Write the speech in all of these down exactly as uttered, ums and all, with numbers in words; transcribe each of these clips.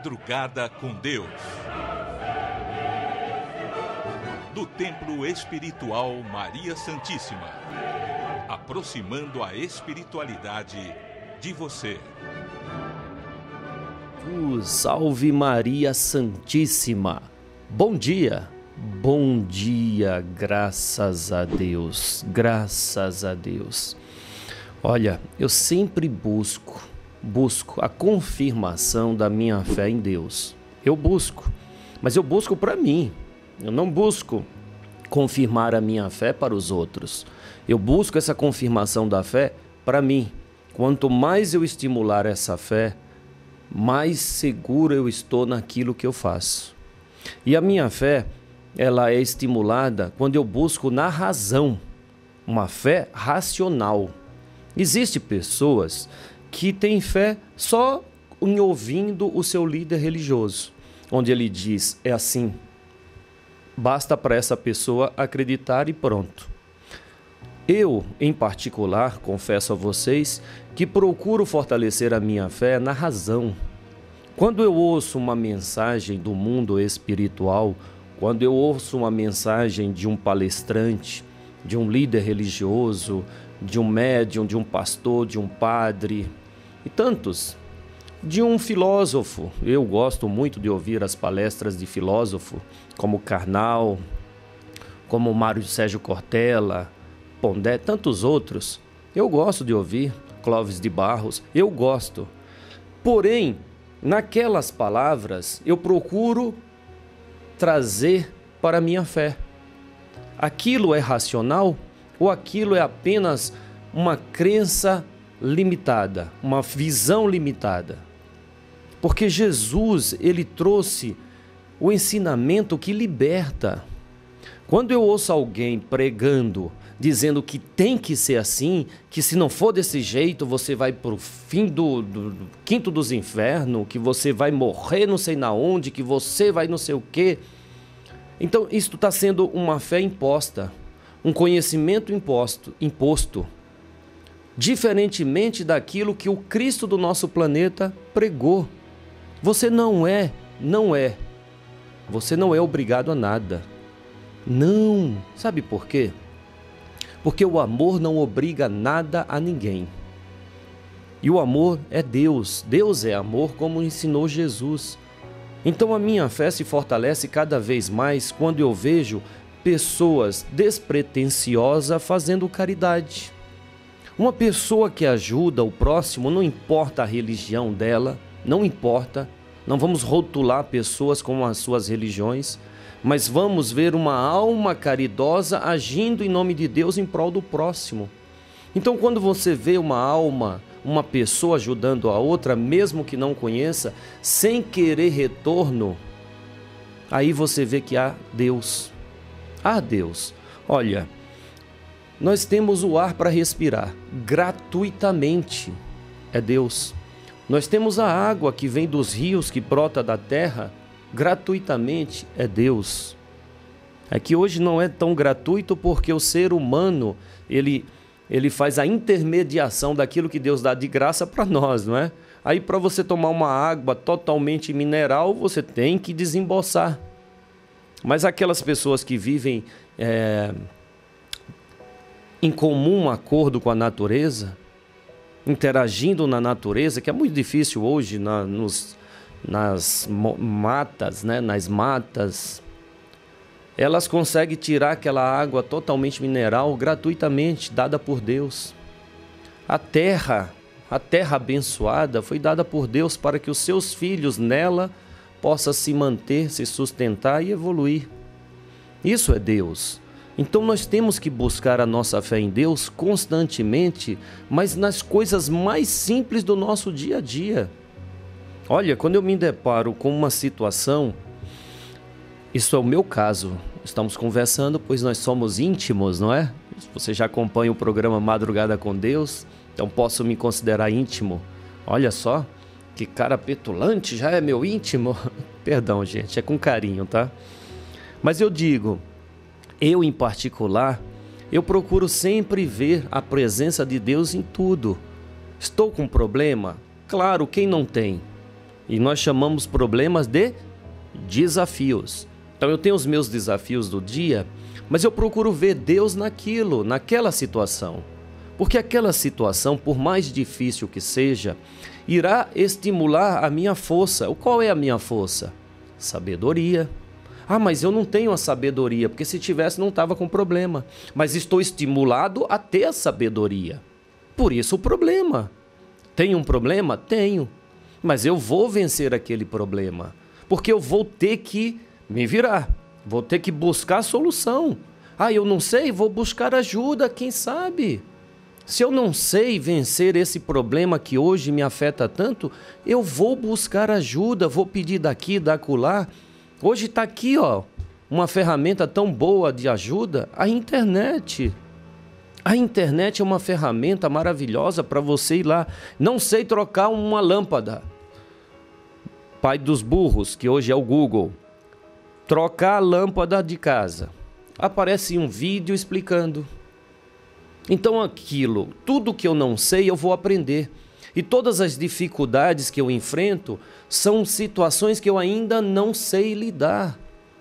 Madrugada com Deus. Do Templo Espiritual Maria Santíssima. Aproximando a espiritualidade de você. Uh, salve Maria Santíssima. Bom dia. Bom dia, graças a Deus. Graças a Deus. Olha, eu sempre busco, busco a confirmação da minha fé em Deus. Eu busco, mas eu busco para mim. Eu não busco confirmar a minha fé para os outros. Eu busco essa confirmação da fé para mim. Quanto mais eu estimular essa fé, mais seguro eu estou naquilo que eu faço. E a minha fé, ela é estimulada quando eu busco na razão, uma fé racional. Existem pessoas que têm fé só em ouvindo o seu líder religioso, onde ele diz, é assim. Basta para essa pessoa acreditar e pronto. Eu, em particular, confesso a vocês que procuro fortalecer a minha fé na razão. Quando eu ouço uma mensagem do mundo espiritual, quando eu ouço uma mensagem de um palestrante, de um líder religioso, de um médium, de um pastor, de um padre e tantos, de um filósofo. Eu gosto muito de ouvir as palestras de filósofo, como Karnal, como Mário Sérgio Cortella, Pondé, tantos outros. Eu gosto de ouvir, Clóvis de Barros, eu gosto. Porém, naquelas palavras, eu procuro trazer para a minha fé. Aquilo é racional ou aquilo é apenas uma crença limitada, uma visão limitada? Porque Jesus, ele trouxe o ensinamento que liberta. Quando eu ouço alguém pregando, dizendo que tem que ser assim, que se não for desse jeito, você vai para o fim do, do, do quinto dos infernos, que você vai morrer não sei na onde, que você vai não sei o quê. Então, isto está sendo uma fé imposta, um conhecimento imposto, imposto, diferentemente daquilo que o Cristo do nosso planeta pregou. Você não é, não é, você não é obrigado a nada. Não, sabe por quê? Porque o amor não obriga nada a ninguém. E o amor é Deus. Deus é amor, como ensinou Jesus. Então a minha fé se fortalece cada vez mais quando eu vejo pessoas despretensiosas fazendo caridade. Uma pessoa que ajuda o próximo, não importa a religião dela, não importa. Não vamos rotular pessoas com as suas religiões, mas vamos ver uma alma caridosa agindo em nome de Deus em prol do próximo. Então, quando você vê uma alma, uma pessoa ajudando a outra, mesmo que não conheça, sem querer retorno, aí você vê que há Deus. Há Deus. Olha, nós temos o ar para respirar, gratuitamente, é Deus. Nós temos a água que vem dos rios, que brota da terra, gratuitamente, é Deus. É que hoje não é tão gratuito porque o ser humano, ele, ele faz a intermediação daquilo que Deus dá de graça para nós, não é? Aí para você tomar uma água totalmente mineral, você tem que desembolsar. Mas aquelas pessoas que vivem é, em comum acordo com a natureza, interagindo na natureza, que é muito difícil hoje na, nos... nas matas, né? nas matas, elas conseguem tirar aquela água totalmente mineral gratuitamente, dada por Deus. A terra, a terra abençoada foi dada por Deus para que os seus filhos nela possam se manter, se sustentar e evoluir. Isso é Deus. Então nós temos que buscar a nossa fé em Deus constantemente, mas nas coisas mais simples do nosso dia a dia. Olha, quando eu me deparo com uma situação, isso é o meu caso, estamos conversando, pois nós somos íntimos, não é? Você já acompanha o programa Madrugada com Deus, então posso me considerar íntimo. Olha só, que cara petulante, já é meu íntimo. Perdão, gente, é com carinho, tá? Mas eu digo, eu em particular, eu procuro sempre ver a presença de Deus em tudo. Estou com problema? Claro, quem não tem? E nós chamamos problemas de desafios. Então eu tenho os meus desafios do dia, mas eu procuro ver Deus naquilo, naquela situação. Porque aquela situação, por mais difícil que seja, irá estimular a minha força. Qual é a minha força? Sabedoria. Ah, mas eu não tenho a sabedoria, porque se tivesse não estava com problema. Mas estou estimulado a ter a sabedoria. Por isso o problema. Tenho um problema? Tenho. Mas eu vou vencer aquele problema. Porque eu vou ter que me virar. Vou ter que buscar a solução. Ah, eu não sei, vou buscar ajuda, quem sabe? Se eu não sei vencer esse problema que hoje me afeta tanto, eu vou buscar ajuda, vou pedir daqui, da acolá. Hoje está aqui, ó, uma ferramenta tão boa de ajuda, a internet. A internet é uma ferramenta maravilhosa para você ir lá. Não sei trocar uma lâmpada. Pai dos burros, que hoje é o Google. Trocar a lâmpada de casa. Aparece um vídeo explicando. Então aquilo, tudo que eu não sei, eu vou aprender. E todas as dificuldades que eu enfrento são situações que eu ainda não sei lidar.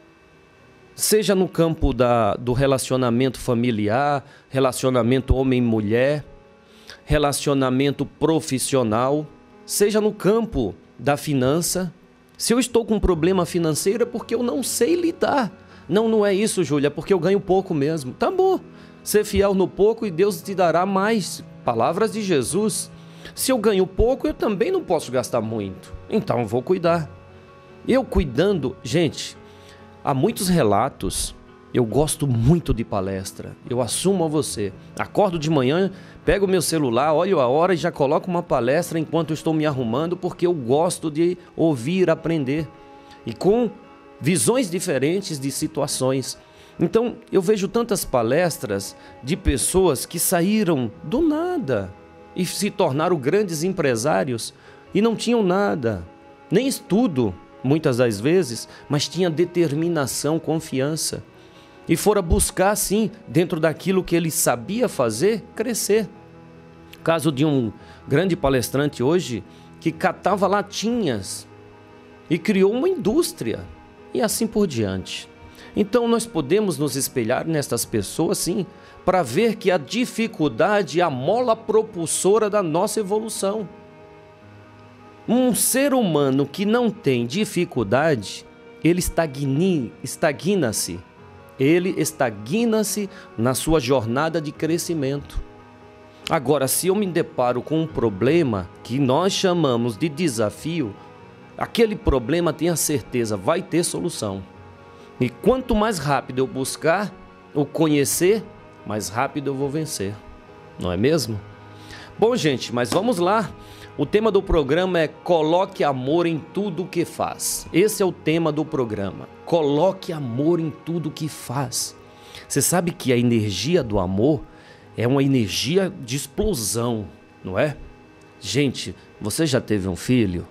Seja no campo da, do relacionamento familiar, relacionamento homem-mulher, relacionamento profissional, seja no campo da finança. Se eu estou com um problema financeiro é porque eu não sei lidar. Não, não é isso, Júlia, é porque eu ganho pouco mesmo. Tá bom, ser fiel no pouco e Deus te dará mais. Palavras de Jesus. Se eu ganho pouco, eu também não posso gastar muito. Então eu vou cuidar. Eu cuidando, gente, há muitos relatos. Eu gosto muito de palestra. Eu assumo a você. Acordo de manhã, pego o meu celular, olho a hora e já coloco uma palestra enquanto eu estou me arrumando, porque eu gosto de ouvir, aprender. E com visões diferentes de situações. Então, eu vejo tantas palestras de pessoas que saíram do nada e se tornaram grandes empresários e não tinham nada, nem estudo, muitas das vezes, mas tinha determinação, confiança. E fora buscar, sim, dentro daquilo que ele sabia fazer, crescer. Caso de um grande palestrante hoje que catava latinhas e criou uma indústria e assim por diante. Então nós podemos nos espelhar nestas pessoas, sim, para ver que a dificuldade é a mola propulsora da nossa evolução. Um ser humano que não tem dificuldade, ele estagni, estagna-se. Ele estagna-se na sua jornada de crescimento. Agora, se eu me deparo com um problema que nós chamamos de desafio, aquele problema, tenha certeza, vai ter solução. E quanto mais rápido eu buscar ou conhecer, mais rápido eu vou vencer. Não é mesmo? Bom, gente, mas vamos lá. O tema do programa é Coloque Amor em Tudo que Faz. Esse é o tema do programa. Coloque amor em tudo que faz. Você sabe que a energia do amor é uma energia de explosão, não é? Gente, você já teve um filho?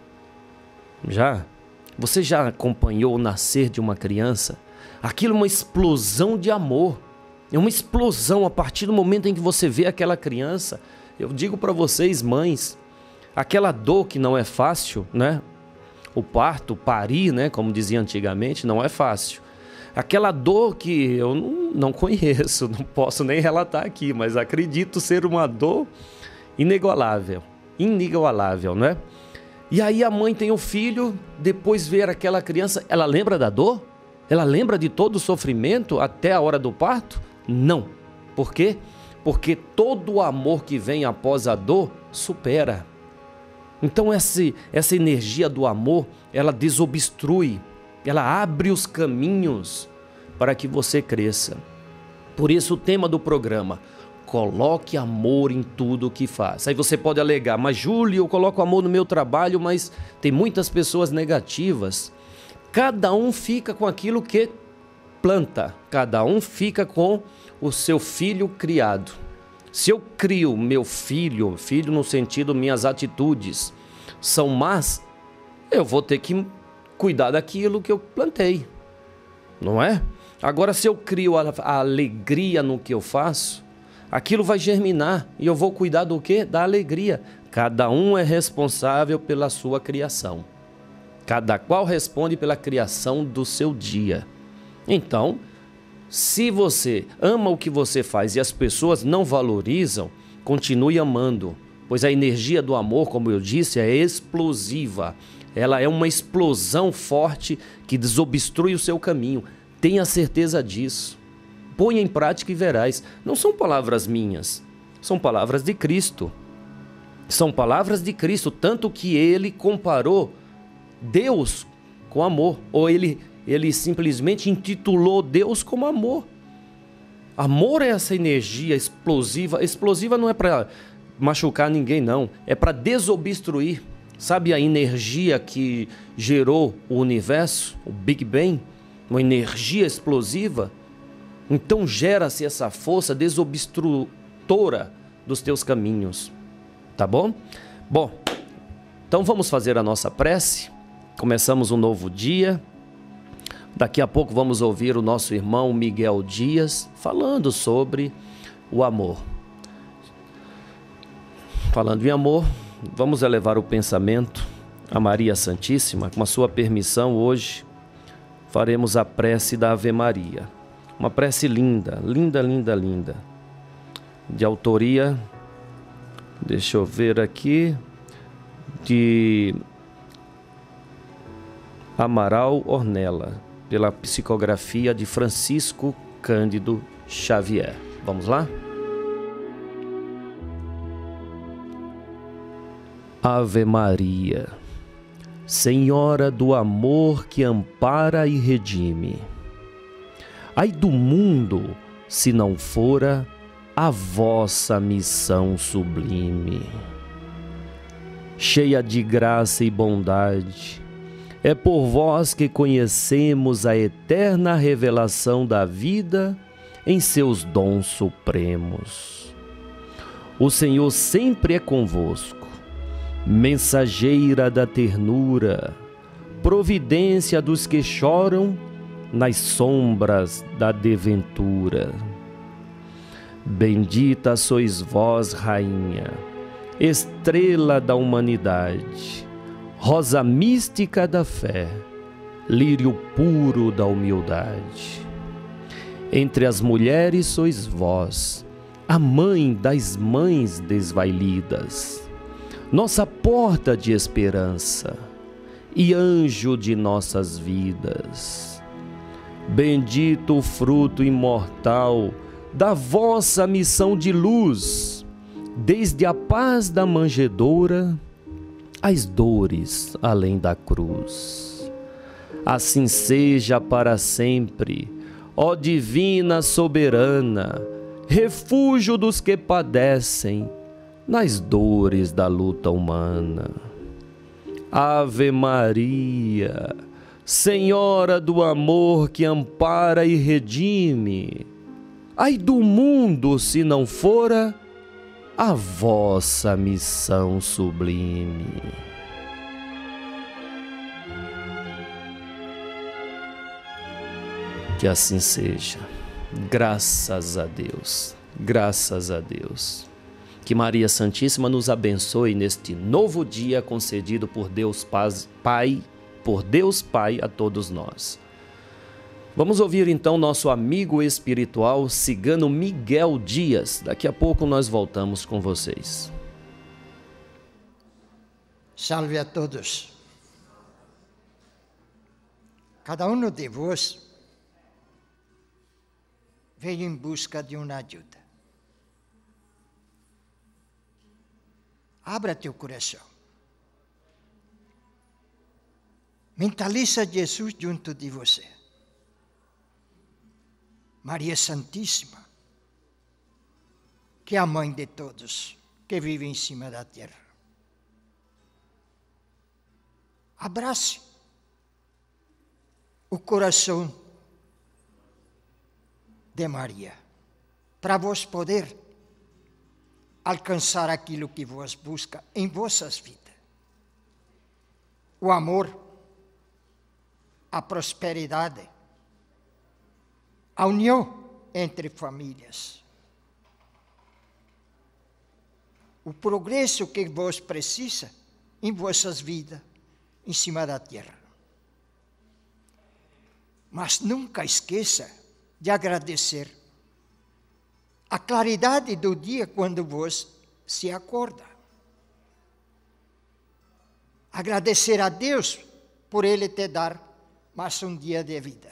Já? Você já acompanhou o nascer de uma criança? Aquilo é uma explosão de amor. É uma explosão a partir do momento em que você vê aquela criança. Eu digo para vocês, mães, aquela dor que não é fácil, né? O parto, parir, né? Como dizia antigamente, não é fácil. Aquela dor que eu não, não conheço, não posso nem relatar aqui, mas acredito ser uma dor inigualável, inigualável, né? E aí a mãe tem o filho, depois ver aquela criança, ela lembra da dor? Ela lembra de todo o sofrimento até a hora do parto? Não. Por quê? Porque todo o amor que vem após a dor supera. Então essa, essa energia do amor, ela desobstrui, ela abre os caminhos para que você cresça. Por isso o tema do programa, coloque amor em tudo o que faz. Aí você pode alegar, mas Júlio, eu coloco amor no meu trabalho, mas tem muitas pessoas negativas. Cada um fica com aquilo que planta, cada um fica com o seu filho criado. Se eu crio meu filho, filho no sentido minhas atitudes são más, eu vou ter que cuidar daquilo que eu plantei, não é? Agora, se eu crio a, a alegria no que eu faço, aquilo vai germinar e eu vou cuidar do quê? Da alegria. Cada um é responsável pela sua criação. Cada qual responde pela criação do seu dia. Então, se você ama o que você faz e as pessoas não valorizam, continue amando, pois a energia do amor, como eu disse, é explosiva. Ela é uma explosão forte que desobstrui o seu caminho. Tenha certeza disso. Ponha em prática e verás. Não são palavras minhas, são palavras de Cristo. São palavras de Cristo, tanto que ele comparou Deus com amor, ou ele, ele simplesmente intitulou Deus como amor. Amor é essa energia explosiva. Explosiva não é para machucar ninguém, não. É para desobstruir. Sabe a energia que gerou o universo, o Big Bang? Uma energia explosiva? Então gera-se essa força desobstrutora dos teus caminhos. Tá bom? Bom, então vamos fazer a nossa prece. Começamos um novo dia. Daqui a pouco vamos ouvir o nosso irmão Miguel Dias falando sobre o amor. Falando em amor, vamos elevar o pensamento a Maria Santíssima. Com a sua permissão, hoje faremos a prece da Ave Maria. Uma prece linda, linda, linda, linda. De autoria, deixa eu ver aqui, de Amaral Ornella, pela psicografia de Francisco Cândido Xavier. Vamos lá? Ave Maria, Senhora do amor que ampara e redime. Ai do mundo, se não fora a vossa missão sublime. Cheia de graça e bondade, é por vós que conhecemos a eterna revelação da vida em seus dons supremos. O Senhor sempre é convosco, mensageira da ternura, providência dos que choram nas sombras da desventura. Bendita sois vós, Rainha, estrela da humanidade, rosa mística da fé, lírio puro da humildade. Entre as mulheres sois vós, a mãe das mães desvailidas, nossa porta de esperança e anjo de nossas vidas. Bendito o fruto imortal da vossa missão de luz, desde a paz da manjedoura às dores além da cruz. Assim seja para sempre, ó divina soberana, refúgio dos que padecem nas dores da luta humana. Ave Maria, Senhora do amor que ampara e redime. Ai do mundo se não fora a vossa missão sublime. Que assim seja. Graças a Deus. Graças a Deus. Que Maria Santíssima nos abençoe neste novo dia concedido por Deus Pai, por Deus Pai a todos nós. Vamos ouvir então nosso amigo espiritual cigano Miguel Dias. Daqui a pouco nós voltamos com vocês. Salve a todos. Cada um de vós veio em busca de uma ajuda. Abra teu coração. Mentaliza Jesus junto de você. Maria Santíssima, que é a mãe de todos que vivem em cima da terra. Abrace o coração de Maria, para vos poder alcançar aquilo que vos busca em vossas vidas. O amor, a prosperidade, a união entre famílias, o progresso que vos precisa em vossas vidas em cima da terra. Mas nunca esqueça de agradecer a claridade do dia quando você se acorda. Agradecer a Deus por Ele te dar mais um dia de vida.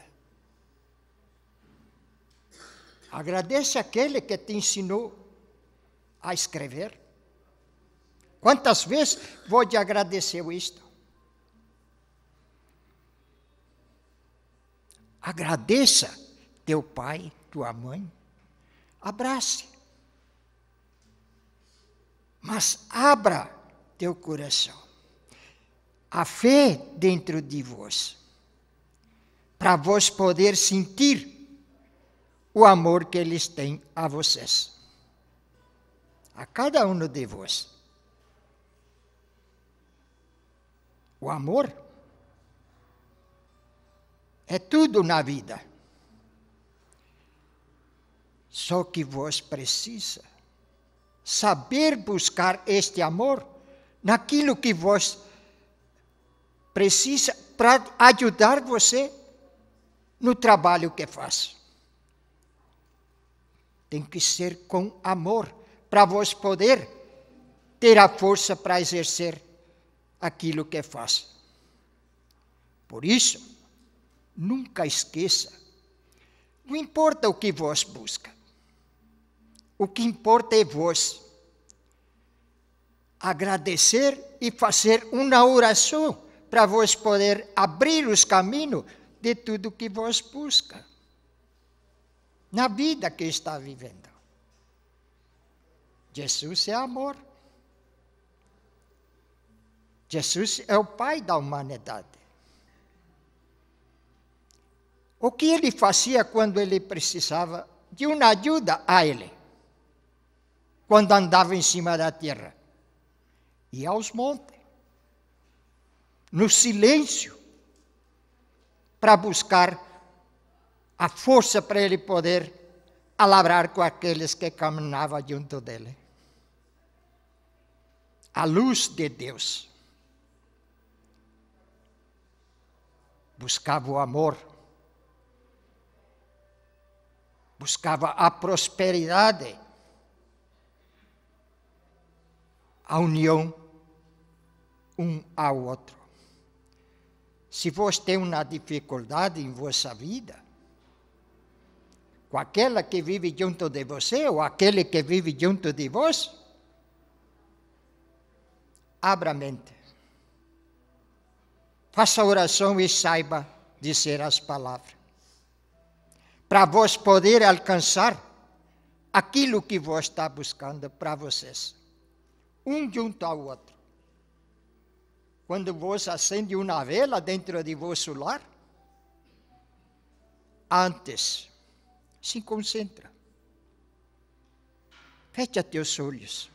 Agradece aquele que te ensinou a escrever. Quantas vezes vou te agradecer isto? Agradeça teu pai, tua mãe. Abrace. Mas abra teu coração. A fé dentro de vós. Para vós poder sentir o amor que eles têm a vocês. A cada um de vós. O amor é tudo na vida. Só que vós precisa saber buscar este amor naquilo que vós precisa para ajudar você no trabalho que faz. Tem que ser com amor para vós poder ter a força para exercer aquilo que faz. Por isso, nunca esqueça, não importa o que vós busca, o que importa é vós agradecer e fazer uma oração para vós poder abrir os caminhos de tudo que vós busca na vida que está vivendo. Jesus é amor. Jesus é o Pai da humanidade. O que ele fazia quando ele precisava de uma ajuda a ele? Quando andava em cima da terra? Ia aos montes, no silêncio, para buscar a força para ele poder falar com aqueles que caminhavam junto dele. A luz de Deus. Buscava o amor, buscava a prosperidade, a união um ao outro. Se você tem uma dificuldade em vossa vida, com aquela que vive junto de você ou aquele que vive junto de vós, abra a mente. Faça oração e saiba dizer as palavras. Para vós poder alcançar aquilo que vós está buscando para vocês. Um junto ao outro. Quando vós acende uma vela dentro de vosso lar, antes, se concentra. Fecha teus olhos.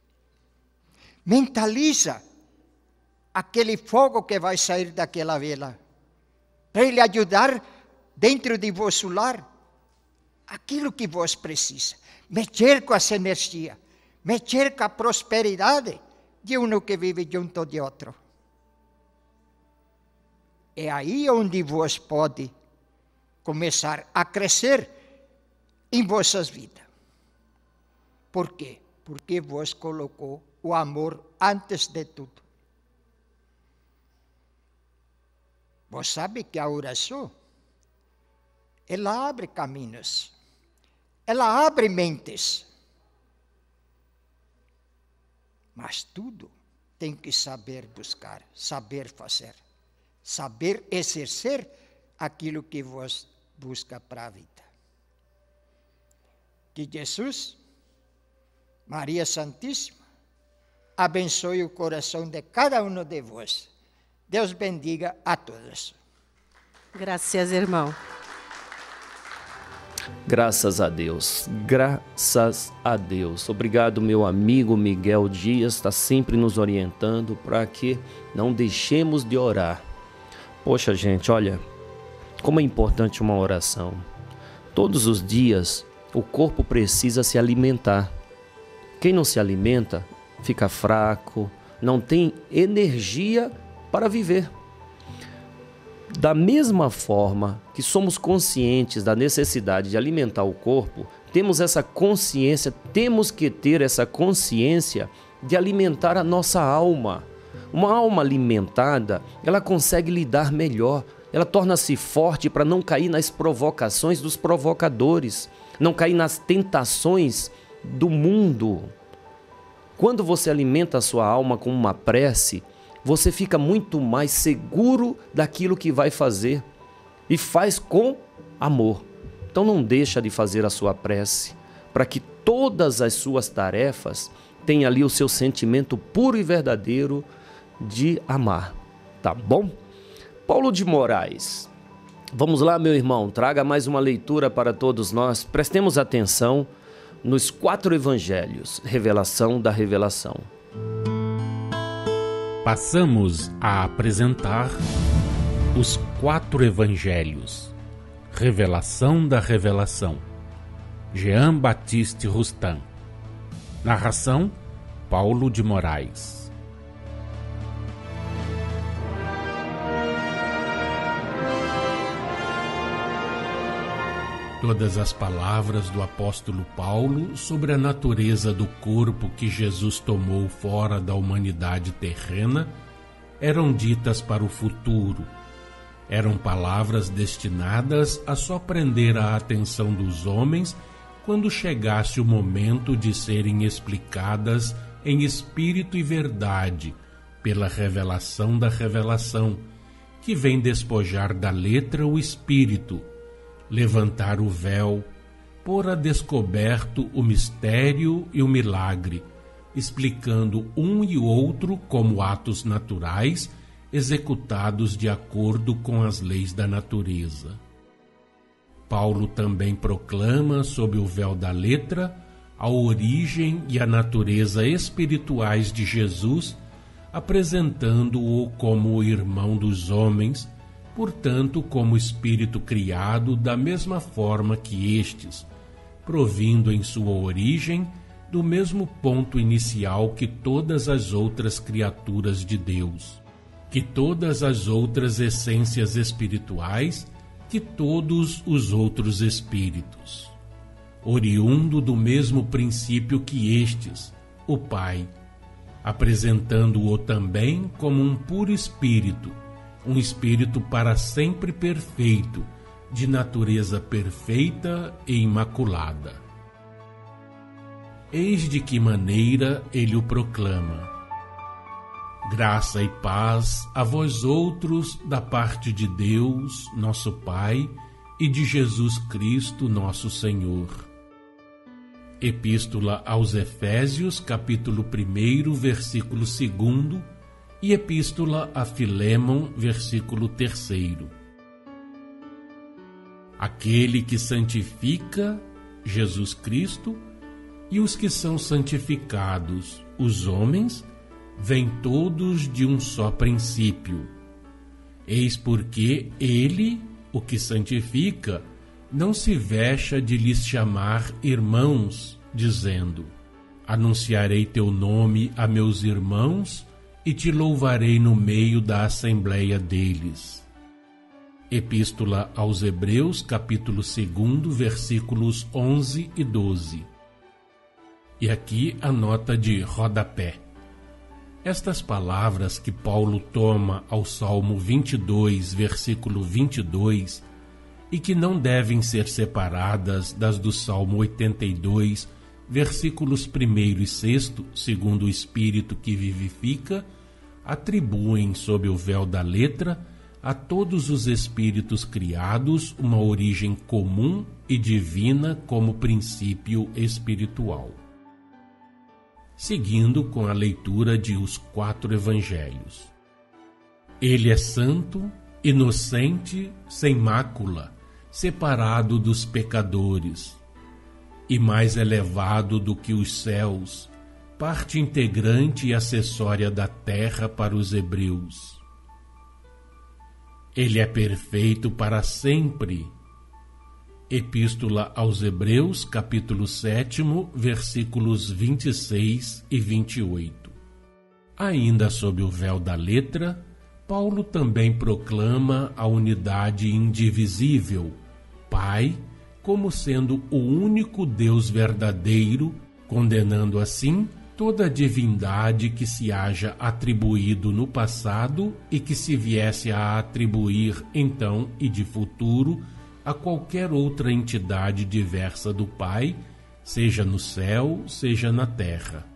Mentaliza aquele fogo que vai sair daquela vela, para ele ajudar dentro de vosso lar aquilo que vós precisa. Mexer com essa energia, mexer com a prosperidade de um que vive junto de outro. É aí onde vós pode começar a crescer em vossas vidas. Por quê? Porque vós colocou o amor antes de tudo. Vós sabe que a oração, ela abre caminhos, ela abre mentes. Mas tudo tem que saber buscar, saber fazer, saber exercer aquilo que vós busca para a vida. Que Jesus, Maria Santíssima, abençoe o coração de cada um de vós. Deus bendiga a todos. Graças, irmão. Graças a Deus, graças a Deus. Obrigado, meu amigo Miguel Dias, está sempre nos orientando para que não deixemos de orar. Poxa, gente, olha, como é importante uma oração. Todos os dias, o corpo precisa se alimentar. Quem não se alimenta, fica fraco, não tem energia para viver. Da mesma forma que somos conscientes da necessidade de alimentar o corpo, temos essa consciência, temos que ter essa consciência de alimentar a nossa alma. Uma alma alimentada, ela consegue lidar melhor, ela torna-se forte para não cair nas provocações dos provocadores, não cair nas tentações do mundo. Quando você alimenta a sua alma com uma prece, você fica muito mais seguro daquilo que vai fazer e faz com amor. Então não deixa de fazer a sua prece, para que todas as suas tarefas tenham ali o seu sentimento puro e verdadeiro de amar, tá bom? Paulo de Moraes, vamos lá, meu irmão, traga mais uma leitura para todos nós. Prestemos atenção nos quatro evangelhos, revelação da revelação. Passamos a apresentar os quatro evangelhos, revelação da revelação. Jean Baptiste Rustin. Narração: Paulo de Moraes. Todas as palavras do apóstolo Paulo sobre a natureza do corpo que Jesus tomou fora da humanidade terrena eram ditas para o futuro. Eram palavras destinadas a só prender a atenção dos homens quando chegasse o momento de serem explicadas em espírito e verdade pela revelação da revelação, que vem despojar da letra o espírito, levantar o véu, pôr a descoberto o mistério e o milagre, explicando um e outro como atos naturais executados de acordo com as leis da natureza. Paulo também proclama sob o véu da letra a origem e a natureza espirituais de Jesus, apresentando-o como o irmão dos homens, portanto, como espírito criado da mesma forma que estes, provindo em sua origem do mesmo ponto inicial que todas as outras criaturas de Deus, que todas as outras essências espirituais, que todos os outros espíritos, oriundo do mesmo princípio que estes, o Pai, apresentando-o também como um puro espírito, um espírito para sempre perfeito, de natureza perfeita e imaculada. Eis de que maneira ele o proclama: graça e paz a vós outros da parte de Deus, nosso Pai, e de Jesus Cristo, nosso Senhor. Epístola aos Efésios, capítulo primeiro, versículo segundo, e Epístola a Filémon, versículo terceiro. Aquele que santifica, Jesus Cristo, e os que são santificados, os homens, vêm todos de um só princípio. Eis porque ele, o que santifica, não se vexa de lhes chamar irmãos, dizendo: anunciarei teu nome a meus irmãos e te louvarei no meio da assembleia deles. Epístola aos Hebreus, capítulo dois, versículos onze e doze. E aqui a nota de rodapé. Estas palavras que Paulo toma ao Salmo vinte e dois, versículo vinte e dois, e que não devem ser separadas das do Salmo oitenta e dois, versículos primeiro e sexto, segundo o Espírito que vivifica, atribuem sob o véu da letra a todos os espíritos criados uma origem comum e divina como princípio espiritual. Seguindo com a leitura de os quatro evangelhos. Ele é santo, inocente, sem mácula, separado dos pecadores, e mais elevado do que os céus, parte integrante e acessória da terra para os hebreus. Ele é perfeito para sempre. Epístola aos Hebreus, capítulo sete, versículos vinte e seis e vinte e oito. Ainda sob o véu da letra, Paulo também proclama a unidade indivisível, Pai, como sendo o único Deus verdadeiro, condenando assim toda a divindade que se haja atribuído no passado e que se viesse a atribuir então e de futuro a qualquer outra entidade diversa do Pai, seja no céu, seja na terra.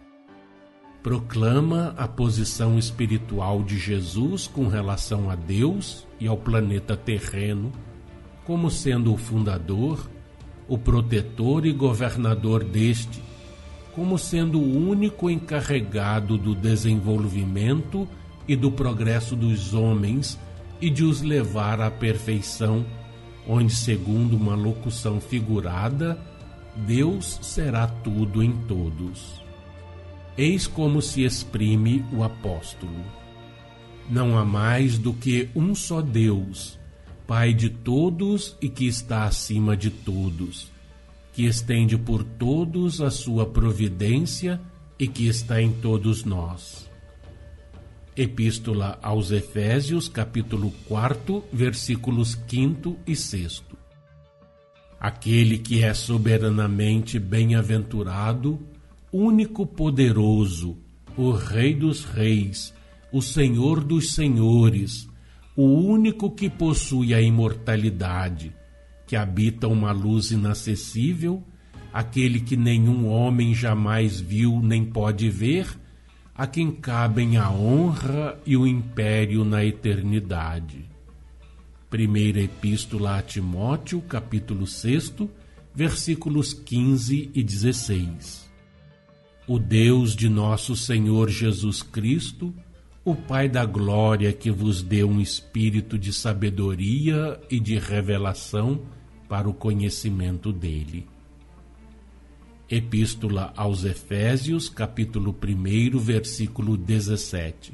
Proclama a posição espiritual de Jesus com relação a Deus e ao planeta terreno, como sendo o fundador, o protetor e governador deste, como sendo o único encarregado do desenvolvimento e do progresso dos homens e de os levar à perfeição, onde, segundo uma locução figurada, Deus será tudo em todos. Eis como se exprime o apóstolo. Não há mais do que um só Deus, Pai de todos e que está acima de todos, que estende por todos a sua providência e que está em todos nós. Epístola aos Efésios, capítulo quatro, versículos quinto e sexto. Aquele que é soberanamente bem-aventurado, único poderoso, o Rei dos reis, o Senhor dos senhores, o único que possui a imortalidade, que habita uma luz inacessível, aquele que nenhum homem jamais viu nem pode ver, a quem cabem a honra e o império na eternidade. Primeira Epístola a Timóteo, capítulo seis, versículos quinze e dezesseis. O Deus de nosso Senhor Jesus Cristo, o Pai da glória, que vos deu um espírito de sabedoria e de revelação para o conhecimento dele. Epístola aos Efésios, capítulo um, versículo dezessete.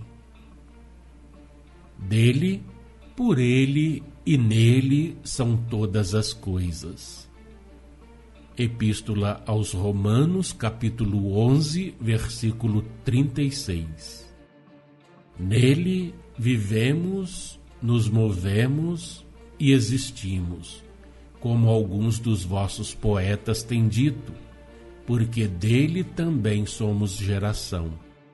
Dele, por ele e nele são todas as coisas. Epístola aos Romanos, capítulo onze, versículo trinta e seis. Nele vivemos, nos movemos e existimos, como alguns dos vossos poetas têm dito, porque dele também somos geração.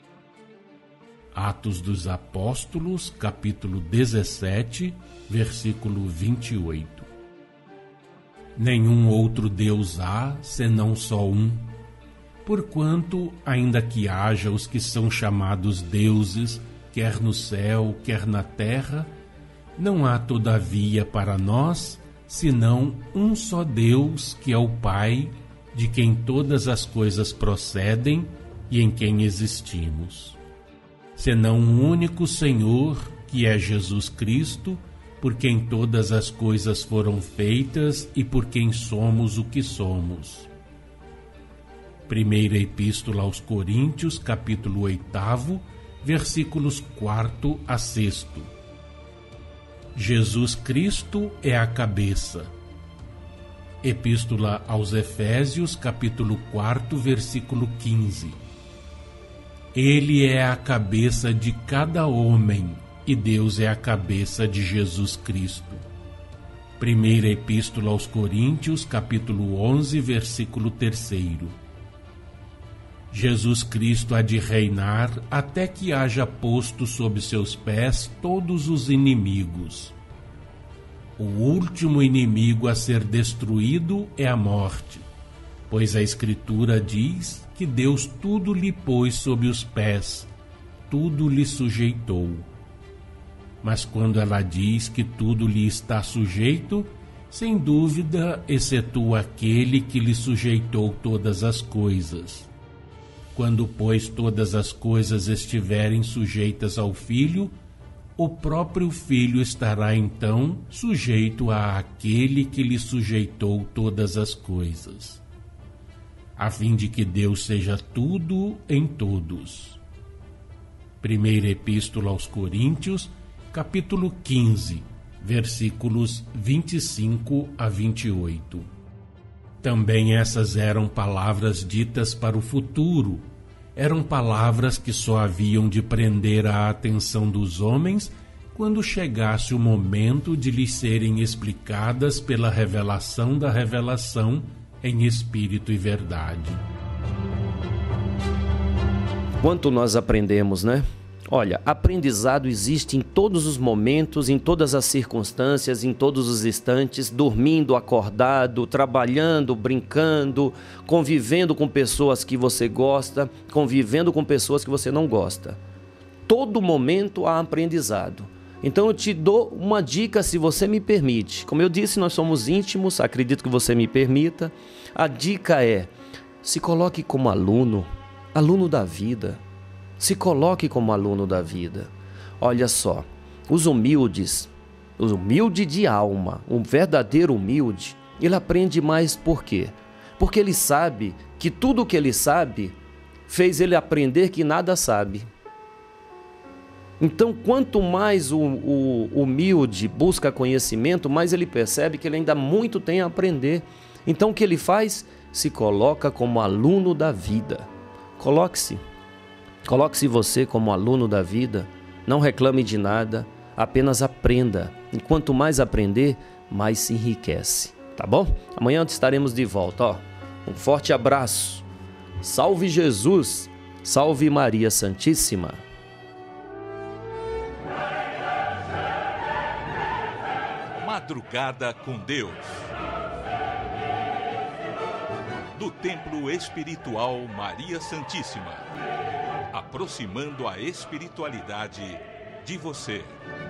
Atos dos Apóstolos, capítulo dezessete, versículo vinte e oito. Nenhum outro Deus há, senão só um, porquanto, ainda que haja os que são chamados deuses, quer no céu, quer na terra, não há todavia para nós, senão um só Deus, que é o Pai, de quem todas as coisas procedem e em quem existimos. Senão um único Senhor, que é Jesus Cristo, por quem todas as coisas foram feitas e por quem somos o que somos. Primeira Epístola aos Coríntios, capítulo oito, versículos quatro a seis. Jesus Cristo é a cabeça. Epístola aos Efésios, capítulo quatro, versículo quinze. Ele é a cabeça de cada homem, e Deus é a cabeça de Jesus Cristo. Primeira Epístola aos Coríntios, capítulo onze, versículo três. Jesus Cristo há de reinar até que haja posto sob seus pés todos os inimigos. O último inimigo a ser destruído é a morte, pois a Escritura diz que Deus tudo lhe pôs sob os pés, tudo lhe sujeitou. Mas quando ela diz que tudo lhe está sujeito, sem dúvida excetua aquele que lhe sujeitou todas as coisas. Quando, pois, todas as coisas estiverem sujeitas ao Filho, o próprio Filho estará então sujeito àquele que lhe sujeitou todas as coisas, a fim de que Deus seja tudo em todos. Primeira Epístola aos Coríntios, capítulo quinze, versículos vinte e cinco a vinte e oito. Também essas eram palavras ditas para o futuro, eram palavras que só haviam de prender a atenção dos homens quando chegasse o momento de lhes serem explicadas pela revelação da revelação em espírito e verdade. Quanto nós aprendemos, né? Olha, aprendizado existe em todos os momentos, em todas as circunstâncias, em todos os instantes, dormindo, acordado, trabalhando, brincando, convivendo com pessoas que você gosta, convivendo com pessoas que você não gosta. Todo momento há aprendizado. Então eu te dou uma dica, se você me permite. Como eu disse, nós somos íntimos, acredito que você me permita. A dica é: se coloque como aluno, aluno da vida. Se coloque como aluno da vida. Olha só, os humildes, os humilde de alma, um verdadeiro humilde, ele aprende mais por quê? Porque ele sabe que tudo o que ele sabe fez ele aprender que nada sabe. Então, quanto mais o, o humilde busca conhecimento, mais ele percebe que ele ainda muito tem a aprender. Então, o que ele faz? Se coloca como aluno da vida. Coloque-se. Coloque-se você como aluno da vida. Não reclame de nada, apenas aprenda. E quanto mais aprender, mais se enriquece. Tá bom? Amanhã estaremos de volta. Ó. Um forte abraço. Salve Jesus. Salve Maria Santíssima. Madrugada com Deus. Do Templo Espiritual Maria Santíssima. Aproximando a espiritualidade de você.